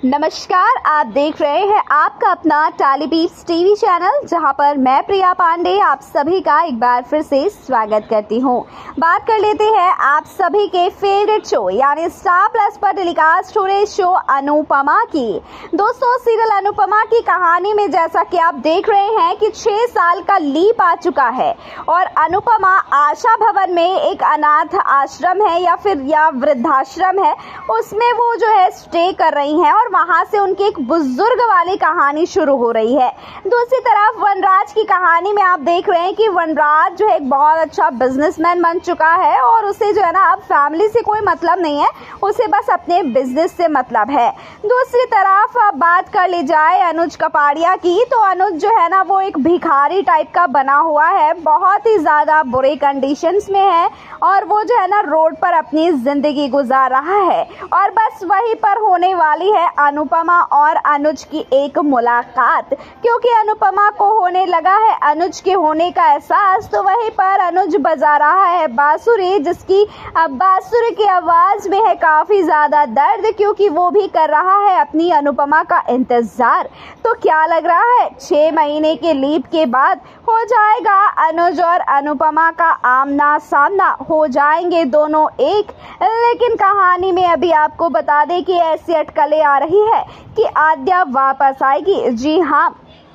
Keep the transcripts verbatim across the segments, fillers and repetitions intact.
नमस्कार, आप देख रहे हैं आपका अपना टेलीबीट्स टीवी चैनल, जहां पर मैं प्रिया पांडे आप सभी का एक बार फिर से स्वागत करती हूं। बात कर लेते हैं आप सभी के फेवरेट शो यानी स्टार प्लस पर टेलीकास्ट हो रहे शो अनुपमा की। दोस्तों, सीरियल अनुपमा की कहानी में जैसा कि आप देख रहे हैं कि छह साल का लीप आ चुका है और अनुपमा आशा भवन में एक अनाथ आश्रम है या फिर या वृद्धाश्रम है, उसमें वो जो है स्टे कर रही हैं और वहां से उनकी एक बुजुर्ग वाली कहानी शुरू हो रही है। दूसरी तरफ वनराज की कहानी में आप देख रहे हैं कि वनराज जो है एक बहुत अच्छा बिजनेसमैन बन चुका है और उसे जो है ना अब फैमिली से कोई मतलब नहीं है, उसे बस अपने बिजनेस से मतलब है। दूसरी तरफ अब बात कर ली जाए अनुज कपाड़िया की, तो अनुज जो है ना वो एक भिखारी टाइप का बना हुआ है, बहुत ही ज्यादा बुरे कंडीशंस में है और वो जो है ना रोड पर अपनी जिंदगी गुजार रहा है। और बस वहीं पर होने वाली है अनुपमा और अनुज की एक मुलाकात, क्योंकि अनुपमा को होने लगा है अनुज के होने का एहसास, तो वहीं पर अनुज बजा रहा है बांसुरी, जिसकी बांसुरी की आवाज में है काफी ज्यादा दर्द, क्योंकि वो भी कर रहा है अपनी अनुपमा का इंतजार। तो क्या लग रहा है, छह महीने के लीप के बाद हो जाएगा अनुज और अनुपमा का आमना सामना, हो जाएंगे दोनों एक। लेकिन कहानी में अभी आपको बता दें कि ऐसी अटकलें आ रही है कि आद्या वापस आएगी। जी हाँ,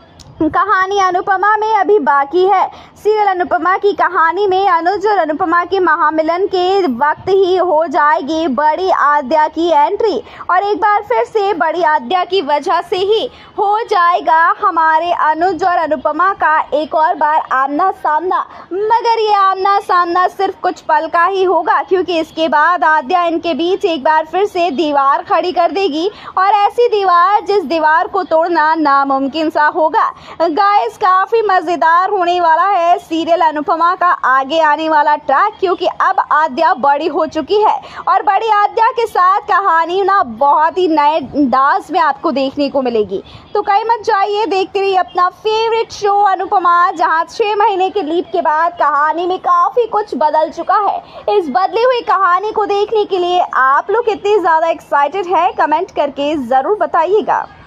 कहानी अनुपमा में अभी बाकी है। सीरियल अनुपमा की कहानी में अनुज और अनुपमा के महामिलन के वक्त ही हो जाएगी बड़ी आद्या की एंट्री और एक बार फिर से बड़ी आद्या की वजह से ही हो जाएगा हमारे अनुज और अनुपमा का एक और बार आमना सामना। मगर ये आमना सामना सिर्फ कुछ पल का ही होगा, क्योंकि इसके बाद आद्या इनके बीच एक बार फिर से दीवार खड़ी कर देगी और ऐसी दीवार जिस दीवार को तोड़ना नामुमकिन सा होगा। गाइस, काफी मजेदार होने वाला है सीरियल अनुपमा का आगे आने वाला ट्रैक, क्योंकि अब आद्या बड़ी हो चुकी है और बड़ी आद्या के साथ कहानी ना बहुत ही नए अंदाज में आपको देखने को मिलेगी। तो कहीं मत जाइए, देखते रहिए अपना फेवरेट शो अनुपमा, जहां छह महीने के लीप के बाद कहानी में काफी कुछ बदल चुका है। इस बदली हुई कहानी को देखने के लिए आप लोग कितने ज्यादा एक्साइटेड है, कमेंट करके जरूर बताइएगा।